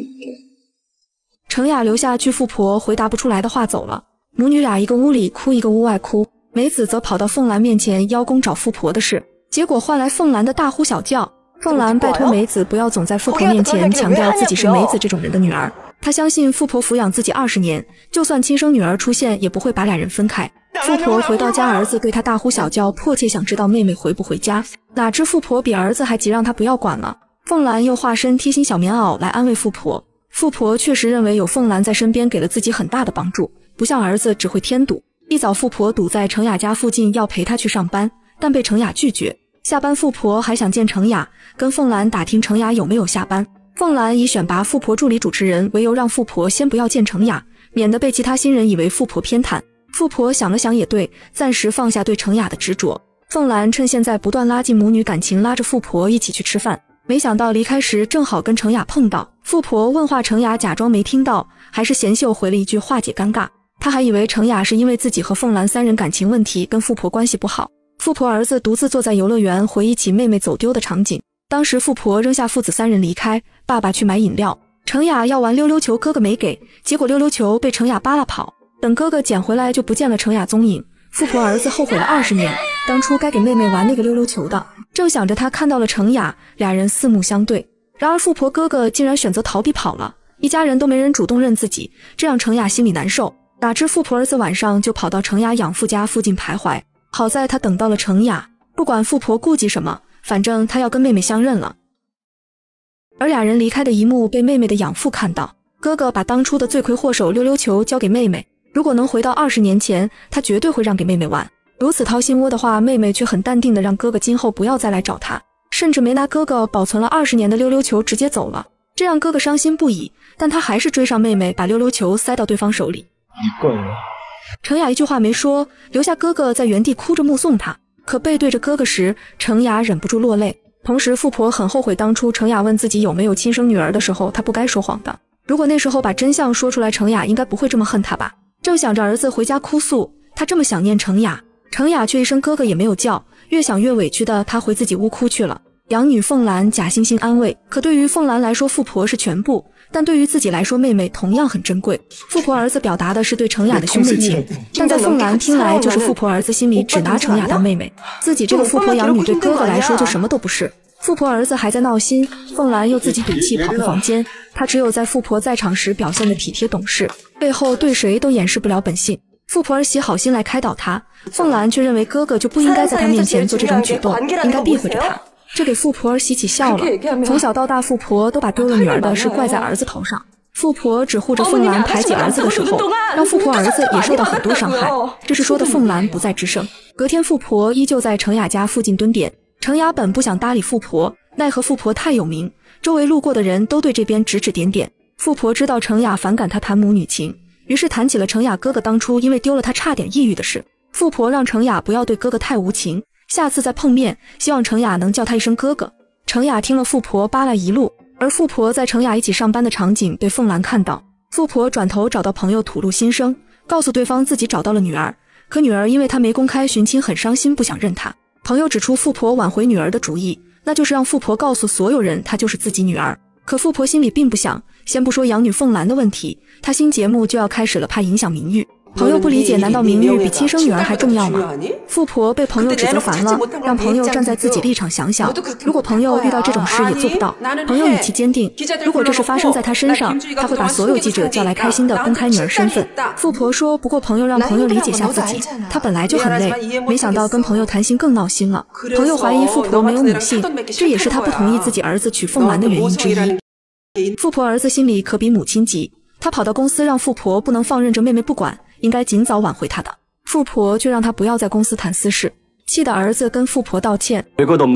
程雅留下句富婆回答不出来的话走了。母女俩一个屋里哭，一个屋外哭。梅子则跑到凤兰面前邀功找富婆的事，结果换来凤兰的大呼小叫。凤兰拜托梅子不要总在富婆面前强调自己是梅子这种人的女儿，她相信富婆抚养自己20年，就算亲生女儿出现也不会把2人分开。富婆回到家，儿子对她大呼小叫，迫切想知道妹妹回不回家，哪知富婆比儿子还急，让她不要管了。凤兰又化身贴心小棉袄来安慰富婆，富婆确实认为有凤兰在身边给了自己很大的帮助，不像儿子只会添堵。一早富婆堵在程雅家附近要陪她去上班，但被程雅拒绝。下班富婆还想见程雅，跟凤兰打听程雅有没有下班。凤兰以选拔富婆助理主持人为由，让富婆先不要见程雅，免得被其他新人以为富婆偏袒。富婆想了想也对，暂时放下对程雅的执着。凤兰趁现在不断拉近母女感情，拉着富婆一起去吃饭。没想到离开时正好跟程雅碰到，富婆问话，程雅假装没听到，还是贤秀回了一句化解尴尬。她还以为程雅是因为自己和凤兰3人感情问题跟富婆关系不好。富婆儿子独自坐在游乐园回忆起妹妹走丢的场景，当时富婆扔下父子3人离开，爸爸去买饮料，程雅要玩溜溜球，哥哥没给，结果溜溜球被程雅扒拉跑，等哥哥捡回来就不见了程雅踪影。富婆儿子后悔了20年，当初该给妹妹玩那个溜溜球的。正想着，他看到了程雅，2人四目相对。然而富婆哥哥竟然选择逃避跑了，一家人都没人主动认自己，这让程雅心里难受。哪知富婆儿子晚上就跑到程雅养父家附近徘徊，好在他等到了程雅，不管富婆顾忌什么，反正他要跟妹妹相认了。而2人离开的一幕被妹妹的养父看到， 哥哥把当初的罪魁祸首溜溜球交给妹妹，如果能回到20年前，他绝对会让给妹妹玩。如此掏心窝的话，妹妹却很淡定的让哥哥今后不要再来找他，甚至没拿哥哥保存了20年的溜溜球直接走了，这让哥哥伤心不已。但他还是追上妹妹，把溜溜球塞到对方手里。程雅一句话没说，留下哥哥在原地哭着目送他。可背对着哥哥时，程雅忍不住落泪。同时富婆很后悔当初程雅问自己有没有亲生女儿的时候，她不该说谎的。如果那时候把真相说出来，程雅应该不会这么恨她吧。正想着儿子回家哭诉，她这么想念程雅，程雅却一声哥哥也没有叫，越想越委屈的她回自己屋哭去了。养女凤兰假惺惺安慰，可对于凤兰来说，富婆是全部，但对于自己来说，妹妹同样很珍贵。富婆儿子表达的是对程雅的兄妹情，但在凤兰听来，就是富婆儿子心里只拿程雅当妹妹，自己这个富婆养女对哥哥来说就什么都不是。富婆儿子还在闹心，凤兰又自己赌气跑回房间。她只有在富婆在场时表现的体贴懂事，背后对谁都掩饰不了本性。富婆儿媳好心来开导她，凤兰却认为哥哥就不应该在她面前做这种举动，应该避讳着她。这给富婆儿媳起笑了。从小到大，富婆都把丢了女儿的事怪在儿子头上。富婆只护着凤兰排挤儿子的时候，让富婆儿子也受到很多伤害。这是说的凤兰不再吱声。隔天，富婆依旧在程雅家附近蹲点。程雅本不想搭理富婆，奈何富婆太有名，周围路过的人都对这边指指点点。富婆知道程雅反感她谈母女情，于是谈起了程雅哥哥当初因为丢了她差点抑郁的事。富婆让程雅不要对哥哥太无情，下次再碰面，希望程雅能叫他一声哥哥。程雅听了富婆扒拉一路，而富婆在程雅一起上班的场景被凤兰看到。富婆转头找到朋友吐露心声，告诉对方自己找到了女儿，可女儿因为她没公开寻亲很伤心，不想认她。朋友指出富婆挽回女儿的主意，那就是让富婆告诉所有人她就是自己女儿。可富婆心里并不想，先不说养女凤兰的问题，她新节目就要开始了，怕影响名誉。朋友不理解，难道名誉比亲生女儿还重要吗？富婆被朋友指责烦了，让朋友站在自己立场想想，如果朋友遇到这种事也做不到。朋友语气坚定，如果这事发生在他身上，他会把所有记者叫来，开心的公开女儿身份。富婆说，不过朋友让朋友理解下自己，他本来就很累，没想到跟朋友谈心更闹心了。朋友怀疑富婆没有母性，这也是他不同意自己儿子娶凤兰的原因之一。富婆儿子心里可比母亲急，他跑到公司让富婆不能放任着妹妹不管，应该尽早挽回她的。富婆却让他不要在公司谈私事，气得儿子跟富婆道歉。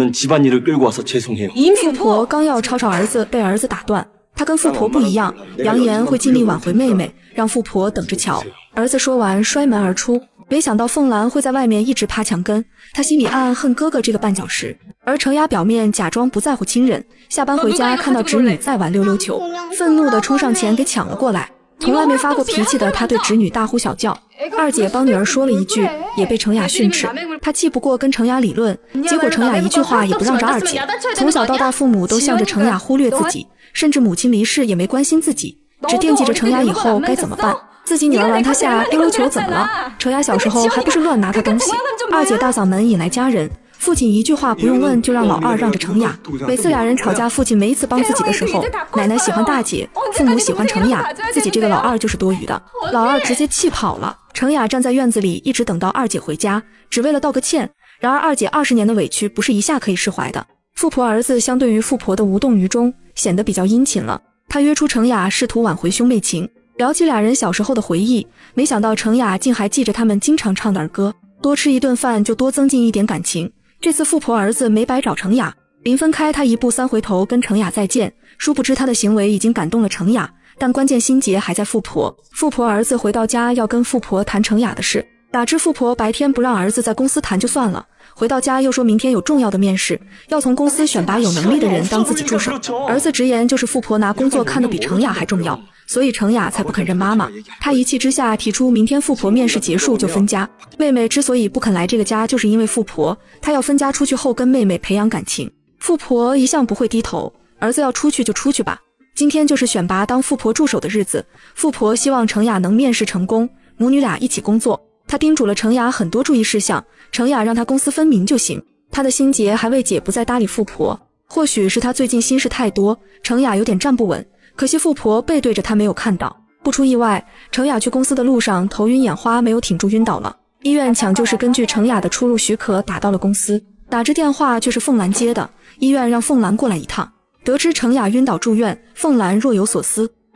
富婆刚要吵吵儿子，被儿子打断。他跟富婆不一样，扬言会尽力挽回妹妹，让富婆等着瞧。儿子说完摔门而出，没想到凤兰会在外面一直趴墙根，他心里暗暗恨哥哥这个绊脚石。而程雅表面假装不在乎亲人，下班回家看到侄女在玩溜溜球，愤怒地冲上前给抢了过来。从来没发过脾气的他对侄女大呼小叫，二姐帮女儿说了一句，也被程雅训斥。他气不过跟程雅理论，结果程雅一句话也不让着二姐。从小到大，父母都向着程雅忽略自己，甚至母亲离世也没关心自己，只惦记着程雅以后该怎么办。自己女儿玩他下溜溜球怎么了？程雅小时候还不是乱拿他东西。二姐大嗓门引来家人，父亲一句话不用问就让老二让着程雅。每次俩人吵架，父亲没一次帮自己的时候，奶奶喜欢大姐，父母喜欢程雅，自己这个老二就是多余的。老二直接气跑了。程雅站在院子里一直等到二姐回家，只为了道个歉。然而二姐20年的委屈不是一下可以释怀的。富婆儿子相对于富婆的无动于衷，显得比较殷勤了。他约出程雅试图挽回兄妹情，聊起俩人小时候的回忆，没想到程雅竟还记着他们经常唱的儿歌，多吃一顿饭就多增进一点感情。这次富婆儿子没白找程雅，临分开他一步三回头跟程雅再见，殊不知他的行为已经感动了程雅，但关键心结还在富婆。富婆儿子回到家要跟富婆谈程雅的事，打知富婆白天不让儿子在公司谈就算了，回到家又说明天有重要的面试，要从公司选拔有能力的人当自己助手。儿子直言就是富婆拿工作看得比程雅还重要，所以程雅才不肯认妈妈。他一气之下提出明天富婆面试结束就分家。妹妹之所以不肯来这个家，就是因为富婆，她要分家出去后跟妹妹培养感情。富婆一向不会低头，儿子要出去就出去吧。今天就是选拔当富婆助手的日子，富婆希望程雅能面试成功，母女俩一起工作。她叮嘱了程雅很多注意事项，程雅让她公私分明就行。她的心结还未解，不再搭理富婆。或许是她最近心事太多，程雅有点站不稳，可惜富婆背对着她没有看到。不出意外，程雅去公司的路上头晕眼花，没有挺住晕倒了。医院抢救是根据程雅的出入许可打到了公司，打着电话却是凤兰接的，医院让凤兰过来一趟。得知程雅晕倒住院，凤兰若有所思。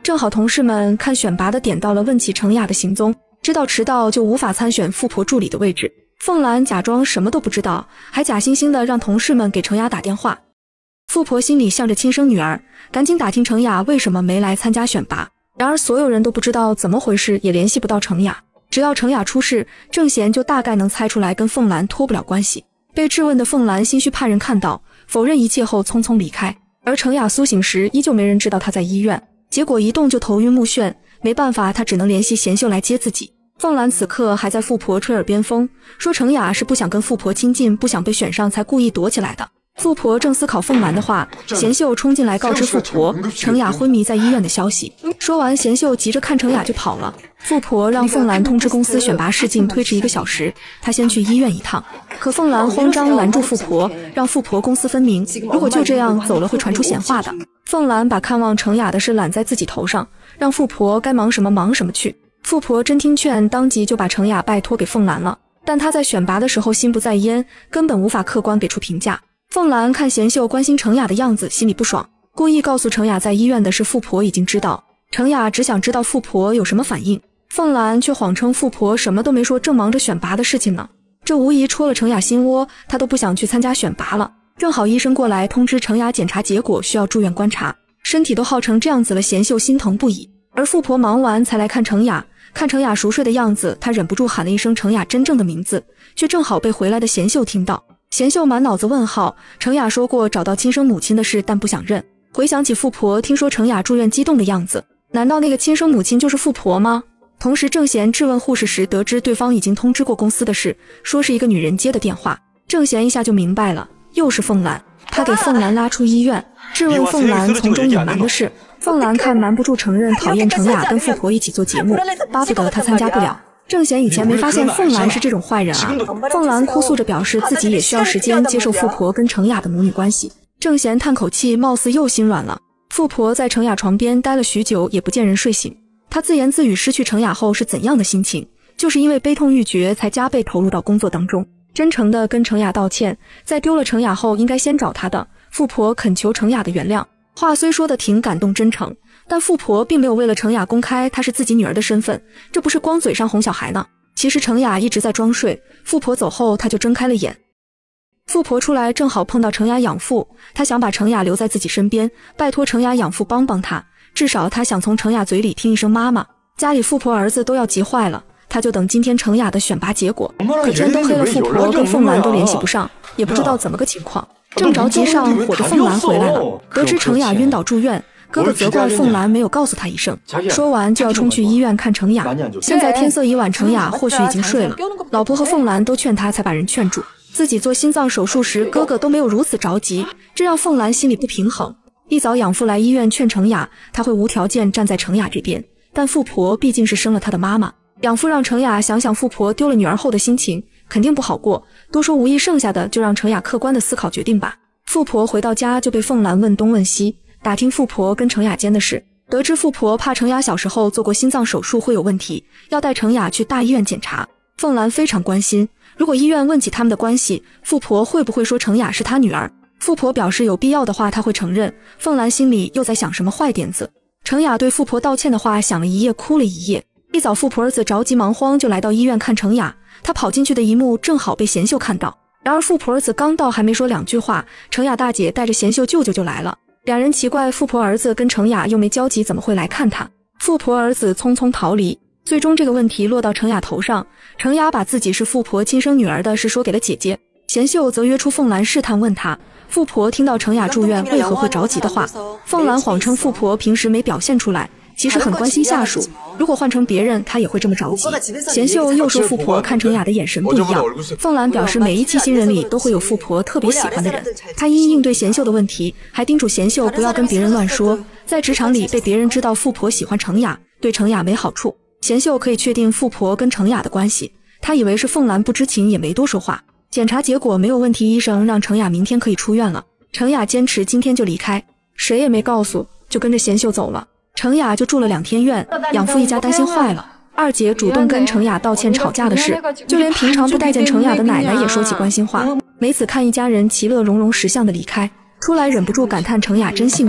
正好同事们看选拔的点到了问起程雅的行踪，知道迟到就无法参选富婆助理的位置。凤兰假装什么都不知道，还假惺惺的让同事们给程雅打电话。富婆心里向着亲生女儿，赶紧打听程雅为什么没来参加选拔。然而所有人都不知道怎么回事，也联系不到程雅。只要程雅出事，郑贤就大概能猜出来跟凤兰脱不了关系。被质问的凤兰心虚怕人看到，否认一切后匆匆离开。而程雅苏醒时，依旧没人知道她在医院，结果一动就头晕目眩，没办法，她只能联系贤秀来接自己。凤兰此刻还在富婆吹耳边风，说程雅是不想跟富婆亲近，不想被选上才故意躲起来的。富婆正思考凤兰的话，贤秀冲进来告知富婆程雅昏迷在医院的消息。说完，贤秀急着看程雅就跑了。富婆让凤兰通知公司选拔试镜推迟1个小时，她先去医院一趟。可凤兰慌张拦住富婆，让富婆公私分明，如果就这样走了会传出闲话的。凤兰把看望程雅的事揽在自己头上，让富婆该忙什么忙什么去。富婆真听劝，当即就把程雅拜托给凤兰了。但她在选拔的时候心不在焉，根本无法客观给出评价。凤兰看贤秀关心程雅的样子，心里不爽，故意告诉程雅在医院的事富婆已经知道。程雅只想知道富婆有什么反应，凤兰却谎称富婆什么都没说，正忙着选拔的事情呢。这无疑戳了程雅心窝，她都不想去参加选拔了。正好医生过来通知程雅检查结果需要住院观察，身体都耗成这样子了，贤秀心疼不已。而富婆忙完才来看程雅，看程雅熟睡的样子，她忍不住喊了一声程雅真正的名字，却正好被回来的贤秀听到。贤秀满脑子问号，程雅说过找到亲生母亲的事，但不想认。回想起富婆听说程雅住院激动的样子，难道那个亲生母亲就是富婆吗？同时郑贤质问护士时，得知对方已经通知过公司的事，说是一个女人接的电话。郑贤一下就明白了，又是凤兰。他给凤兰拉出医院，质问凤兰从中隐瞒的事。凤兰看瞒不住承认讨厌程雅跟富婆一起做节目，巴不得她参加不了。郑贤以前没发现凤兰是这种坏人啊。凤兰哭诉着表示自己也需要时间接受富婆跟程雅的母女关系。郑贤叹口气，貌似又心软了。富婆在程雅床边待了许久，也不见人睡醒。她自言自语失去程雅后是怎样的心情，就是因为悲痛欲绝才加倍投入到工作当中，真诚地跟程雅道歉，在丢了程雅后应该先找她的。富婆恳求程雅的原谅，话虽说得挺感动真诚，但富婆并没有为了程雅公开她是自己女儿的身份，这不是光嘴上哄小孩呢。其实程雅一直在装睡，富婆走后她就睁开了眼。富婆出来正好碰到程雅养父，她想把程雅留在自己身边，拜托程雅养父帮帮她，至少她想从程雅嘴里听一声妈妈。家里富婆儿子都要急坏了，她就等今天程雅的选拔结果，可天都黑了，富婆跟凤兰都联系不上，也不知道怎么个情况。正着急上火的凤兰回来了，得知程雅晕倒住院，哥哥责怪凤兰没有告诉他一声，说完就要冲去医院看程雅。现在天色已晚，程雅或许已经睡了，老婆和凤兰都劝他，才把人劝住。自己做心脏手术时，哥哥都没有如此着急，这让凤兰心里不平衡。一早养父来医院劝程雅，他会无条件站在程雅这边，但富婆毕竟是生了他的妈妈，养父让程雅想想富婆丢了女儿后的心情，肯定不好过。多说无益，剩下的就让程雅客观的思考决定吧。富婆回到家就被凤兰问东问西，打听富婆跟程雅间的事，得知富婆怕程雅小时候做过心脏手术会有问题，要带程雅去大医院检查。凤兰非常关心，如果医院问起他们的关系，富婆会不会说程雅是她女儿？富婆表示有必要的话她会承认。凤兰心里又在想什么坏点子。程雅对富婆道歉的话想了一夜，哭了一夜。一早富婆儿子着急忙慌就来到医院看程雅，他跑进去的一幕正好被贤秀看到。然而富婆儿子刚到还没说两句话，程雅大姐带着贤秀舅舅就来了。两人奇怪富婆儿子跟程雅又没交集，怎么会来看他？富婆儿子匆匆逃离。最终这个问题落到程雅头上，程雅把自己是富婆亲生女儿的事说给了姐姐，贤秀则约出凤兰试探问她，富婆听到程雅住院为何会着急的话，凤兰谎称富婆平时没表现出来，其实很关心下属，如果换成别人她也会这么着急。贤秀又说富婆看程雅的眼神不一样，凤兰表示每一期新人里都会有富婆特别喜欢的人。她因应对贤秀的问题，还叮嘱贤秀不要跟别人乱说，在职场里被别人知道富婆喜欢程雅，对程雅没好处。贤秀可以确定富婆跟程雅的关系，她以为是凤兰不知情，也没多说话。检查结果没有问题，医生让程雅明天可以出院了。程雅坚持今天就离开，谁也没告诉，就跟着贤秀走了。程雅就住了2天院，养父一家担心坏了。二姐主动跟程雅道歉吵架的事，就连平常不待见程雅的奶奶也说起关心话。梅子看一家人其乐融融识相的离开，出来忍不住感叹程雅真幸福。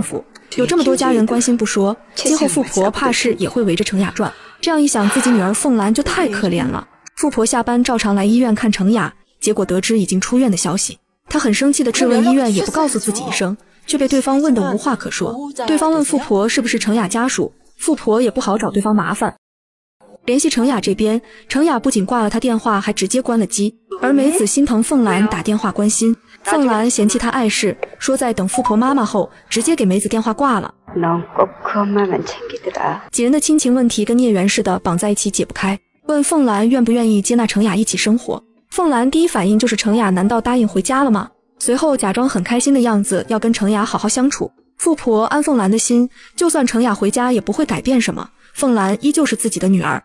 有这么多家人关心不说，今后富婆怕是也会围着程雅转。这样一想，自己女儿凤兰就太可怜了。富婆下班照常来医院看程雅，结果得知已经出院的消息。她很生气地质问医院，也不告诉自己一声，却被对方问得无话可说。对方问富婆是不是程雅家属，富婆也不好找对方麻烦。联系程雅这边，程雅不仅挂了他电话，还直接关了机。而梅子心疼凤兰，打电话关心。凤兰嫌弃她碍事，说在等富婆妈妈后，直接给梅子电话挂了。几人的亲情问题跟孽缘似的绑在一起解不开。问凤兰愿不愿意接纳程雅一起生活。凤兰第一反应就是程雅难道答应回家了吗？随后假装很开心的样子，要跟程雅好好相处。富婆安凤兰的心，就算程雅回家也不会改变什么，凤兰依旧是自己的女儿。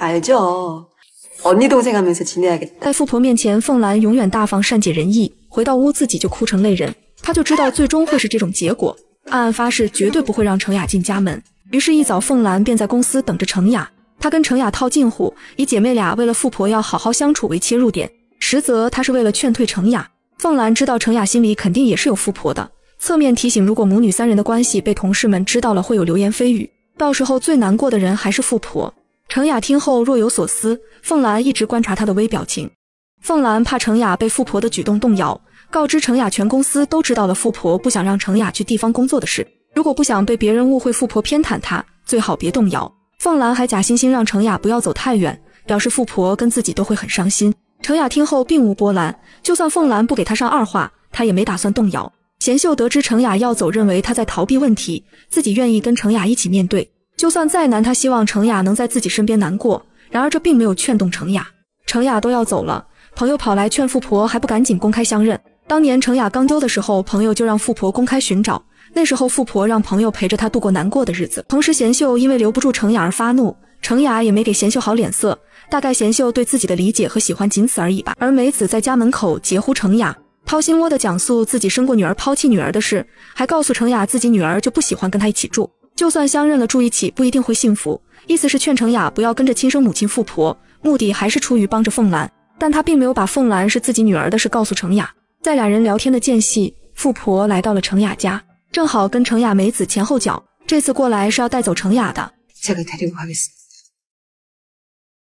在富婆面前，凤兰永远大方善解人意，回到屋自己就哭成泪人。她就知道最终会是这种结果，暗暗发誓绝对不会让程雅进家门。于是一早凤兰便在公司等着程雅。她跟程雅套近乎，以姐妹俩为了富婆要好好相处为切入点，实则她是为了劝退程雅。凤兰知道程雅心里肯定也是有富婆的，侧面提醒如果母女三人的关系被同事们知道了，会有流言蜚语，到时候最难过的人还是富婆。程雅听后若有所思，凤兰一直观察她的微表情。凤兰怕程雅被富婆的举动动摇，告知程雅全公司都知道了富婆不想让程雅去地方工作的事，如果不想被别人误会富婆偏袒她，最好别动摇。凤兰还假惺惺让程雅不要走太远，表示富婆跟自己都会很伤心。程雅听后并无波澜，就算凤兰不给她上二话，她也没打算动摇。贤秀得知程雅要走，认为她在逃避问题，自己愿意跟程雅一起面对，就算再难，她希望程雅能在自己身边难过。然而这并没有劝动程雅。程雅都要走了，朋友跑来劝富婆还不赶紧公开相认。当年程雅刚丢的时候，朋友就让富婆公开寻找，那时候富婆让朋友陪着她度过难过的日子。同时贤秀因为留不住程雅而发怒，程雅也没给贤秀好脸色，大概贤秀对自己的理解和喜欢仅此而已吧。而梅子在家门口截胡程雅，掏心窝地讲述自己生过女儿抛弃女儿的事，还告诉程雅自己女儿就不喜欢跟她一起住，就算相认了住一起不一定会幸福，意思是劝程雅不要跟着亲生母亲富婆，目的还是出于帮着凤兰，但他并没有把凤兰是自己女儿的事告诉程雅。在俩人聊天的间隙，富婆来到了程雅家，正好跟程雅梅子前后脚，这次过来是要带走程雅的。제가 데리고 가겠습니다.